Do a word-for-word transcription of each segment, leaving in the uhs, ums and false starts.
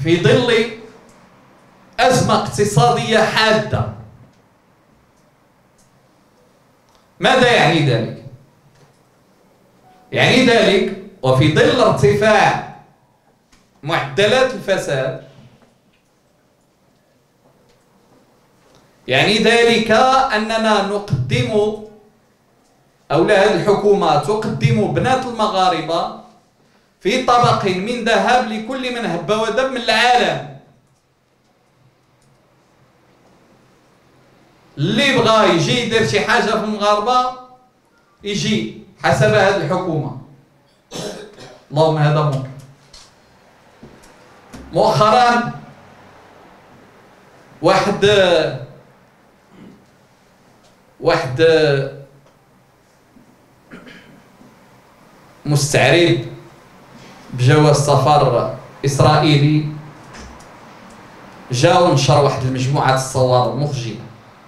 في ظل أزمة اقتصادية حادة. ماذا يعني ذلك؟ يعني ذلك وفي ظل ارتفاع معدلات الفساد، يعني ذلك أننا نقدم أو لا هذه الحكومة تقدم بنات المغاربة في طبق من ذهب لكل من هب ودب من العالم. اللي بغى يجي يدير شي حاجة في المغاربة يجي حسب هذه الحكومة. اللهم هذا ممكن. مؤخرا واحد واحد مستعرب بجواز سفر إسرائيلي جا ونشر واحد المجموعة الصور مخجلة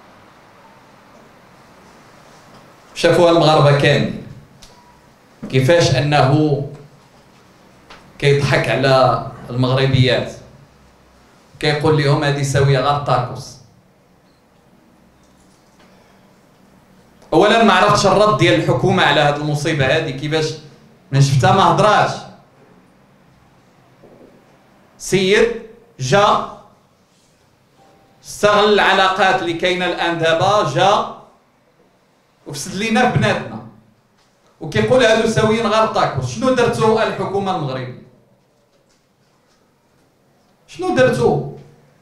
شافوها المغاربة كاملين، كيفاش أنه كيضحك على المغربيات، كيقول لهم هذه ساوية غير طاكوس. أولا ما عرفتش الرد ديال الحكومة على هذه المصيبة هذه كيفاش، من شفتها ما هضراش. سيد جا استغل العلاقات اللي كاينه الان دابا، جا وفسد لينا بناتنا وكيقول هادو ساويين غير طاكوس. شنو درتو الحكومه المغربيه؟ شنو درتو؟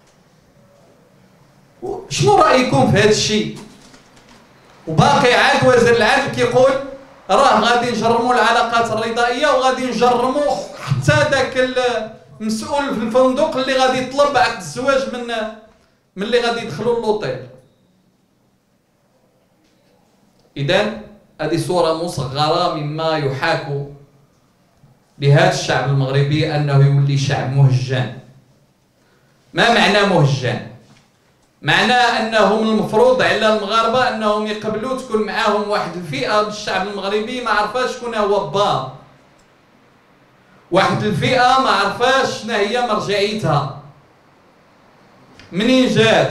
شنو رايكم في هذا الشيء؟ وباقي عاد وزير العدل كيقول راه غادي نجرموا العلاقات الرضائيه وغادي نجرموا حتى داك المسؤول في الفندق اللي غادي يطلب عقد الزواج من من اللي غادي يدخلوا للوطيل. اذا هذه صوره مصغره مما يحاك بهذا الشعب المغربي انه يولي شعب مهجان. ما معنى مهجان؟ معناه انهم المفروض على المغاربه انهم يقبلوا تكون معاهم واحد الفئه من الشعب المغربي ما عرفاش شكون هو با، واحد الفئه ما عرفاش شنو هي مرجعيتها، منين جات،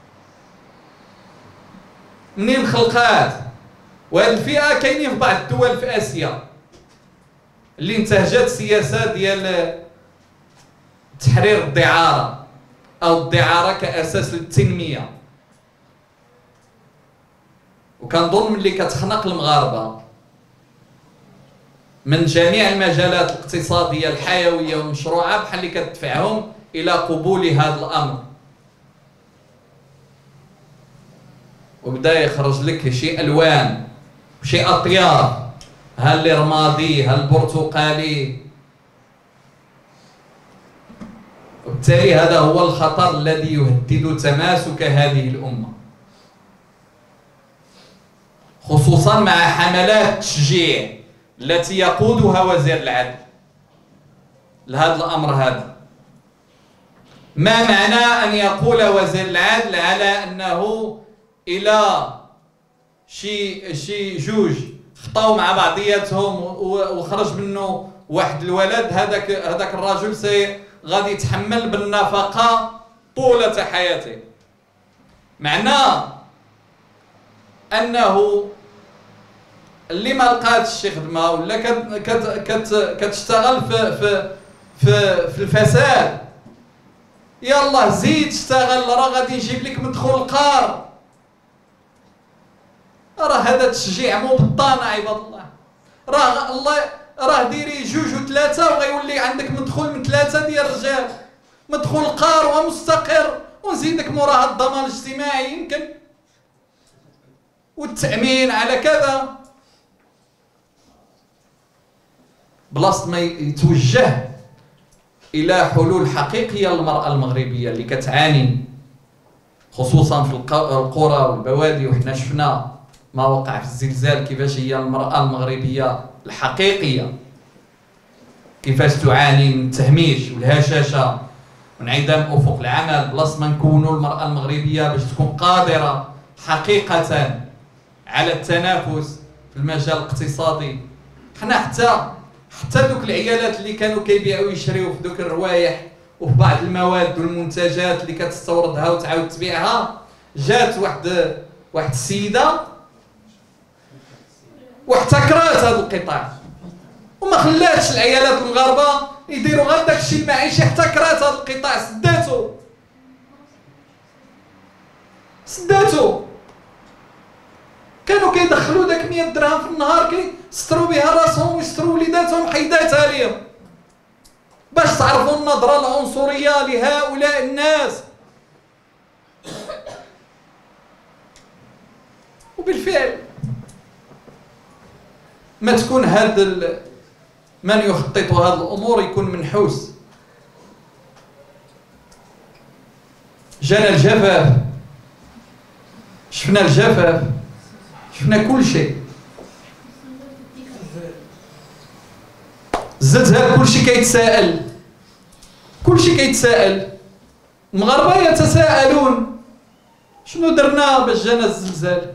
منين خلقات. وهذه الفئه كاينين في بعض الدول في اسيا اللي انتهجت السياسه ديال تحرير الدعاره أو الدعارة كأساس للتنمية، وكنظن ملي كتخنق المغاربة من جميع المجالات الاقتصادية الحيوية والمشروعة بحال اللي كتدفعهم إلى قبول هذا الأمر، وبدا يخرج لك شي ألوان وشي أطيار، ها اللي رمادي ها البرتقالي. وبالتالي هذا هو الخطر الذي يهدد تماسك هذه الأمة، خصوصا مع حملات التشجيع التي يقودها وزير العدل لهذا الأمر هذا. ما معنى أن يقول وزير العدل على أنه إلى شي شي جوج خطاو مع بعضياتهم وخرج منه واحد الولد، هذاك هذاك الرجل سي غادي يتحمل بالنفقة طولة حياته؟ معناه أنه اللي ما لقاتش شي خدمة ولا كت كت كت كتشتغل في في في في الفساد، يلا زيد اشتغل راه غادي نجيب لك مدخول قار. راه هذا تشجيع مو بطانة عباد الله. راه الله راه ديري جوج وثلاثة وغيولي عندك مدخول من ثلاثة ديال الرجال، مدخول قار ومستقر، ونزيدك موراها الضمان الاجتماعي يمكن والتأمين على كذا. بلاصة ما يتوجه إلى حلول حقيقية للمرأة المغربية اللي كتعاني خصوصا في القرى والبوادي، وحنا شفنا ما وقع في الزلزال كيفاش هي المرأة المغربية الحقيقية كيفاش تعاني من التهميش والهشاشة وانعدام افق العمل. بلاص ما نكونوا المرأة المغربية باش تكون قادرة حقيقة على التنافس في المجال الاقتصادي. حنا حتى حتى دوك العيالات اللي كانوا كيبيعوا ويشريوا في دوك الروايح وفي بعض المواد والمنتجات اللي كتستوردها وتعاود تبيعها، جات واحد واحد السيده واحتكرات هذا القطاع وما خلاتش العيالات المغاربه يديروا غير داك الشيء المعيشي، احتكرات هذا القطاع، سداتو سداتو كانوا كيدخلوا داك مية درهم في النهار كيستروا بها راسهم ويستروا وليداتهم، حيداتها ليهم باش تعرفوا النظره العنصريه لهؤلاء الناس. وبالفعل ما تكون هذا من يخطط هذه الامور يكون منحوس. جانا الجفاف، شفنا الجفاف، شفنا كل شيء، الزلزال كل شيء كيتساءل، كل شيء كيتساءل، المغاربه يتساءلون شنو درنا باش جانا الزلزال؟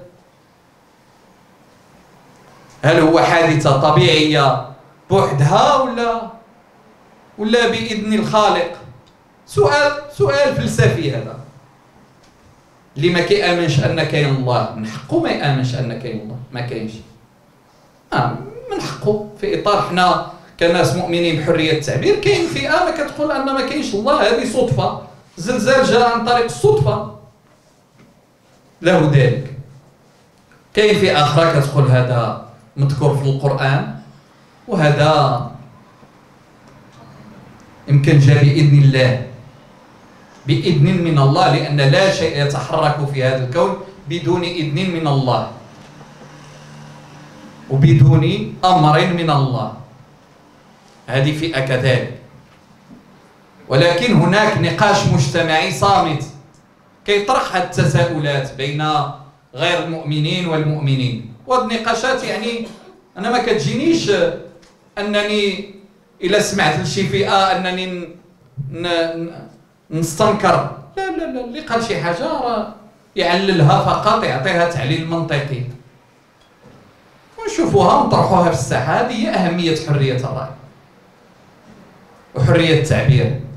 هل هو حادثه طبيعيه بوحدها ولا ولا باذن الخالق؟ سؤال سؤال فلسفي هذا. اللي ما كيامنش ان كاين الله من حقه ما يامنش ان كاين الله، ما كاينش. اه من حقه في اطار حنا كناس مؤمنين بحريه التعبير. كاين فئه ما كتقول ان ما كاينش الله، هذه صدفه، الزلزال جاء عن طريق الصدفه، له ذلك. كاين فئه اخرى كتقول هذا مذكور في القران وهذا يمكن جاء باذن الله، باذن من الله، لان لا شيء يتحرك في هذا الكون بدون اذن من الله وبدون امر من الله. هذه فئه كذلك. ولكن هناك نقاش مجتمعي صامت كيطرح هذه التساؤلات بين غير المؤمنين والمؤمنين. وهذه النقاشات يعني انا ما كتجينيش انني الا سمعت لشي فئه انني نستنكر، لا لا لا، اللي قال شي حاجه راه يعللها فقط، يعطيها تعليل منطقي ونشوفوها ونطرحوها في الساحه. هذه هي اهميه حريه الراي وحريه التعبير.